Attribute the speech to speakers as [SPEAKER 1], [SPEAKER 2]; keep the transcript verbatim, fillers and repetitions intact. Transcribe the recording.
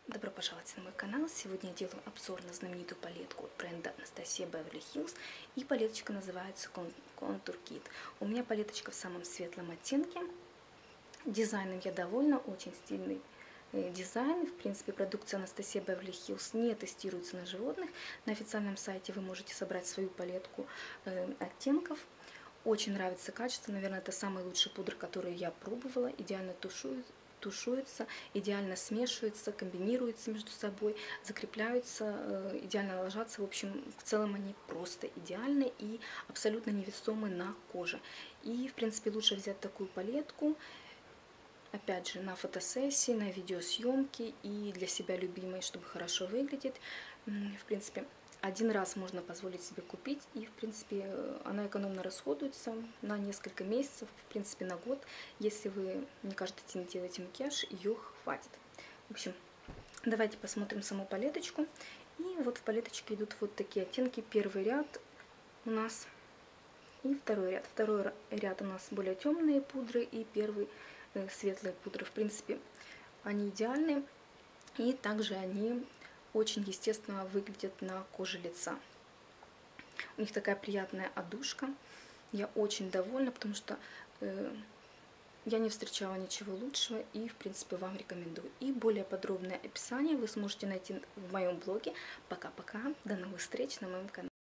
[SPEAKER 1] Добро пожаловать на мой канал. Сегодня я делаю обзор на знаменитую палетку от бренда Anastasia Beverly Hills. И палеточка называется Contour Kit. У меня палеточка в самом светлом оттенке. Дизайном я довольна, очень стильный дизайн. В принципе, продукция Anastasia Beverly Hills не тестируется на животных. На официальном сайте вы можете собрать свою палетку оттенков. Очень нравится качество. Наверное, это самый лучший пудр, который я пробовала. Идеально тушует. тушуются, идеально смешиваются, комбинируются между собой, закрепляются, идеально ложатся. В общем, в целом они просто идеальны и абсолютно невесомы на коже. И, в принципе, лучше взять такую палетку, опять же, на фотосессии, на видеосъемки и для себя любимой, чтобы хорошо выглядеть. В принципе, один раз можно позволить себе купить, и, в принципе, она экономно расходуется на несколько месяцев, в принципе, на год. Если вы не каждый день делаете макияж, ее хватит. В общем, давайте посмотрим саму палеточку. И вот в палеточке идут вот такие оттенки. Первый ряд у нас и второй ряд. Второй ряд у нас более темные пудры, и первый э, светлые пудры. В принципе, они идеальны, и также они очень естественно выглядят на коже лица. У них такая приятная отдушка. Я очень довольна, потому что э, я не встречала ничего лучшего и, в принципе, вам рекомендую. И более подробное описание вы сможете найти в моем блоге. Пока-пока, до новых встреч на моем канале.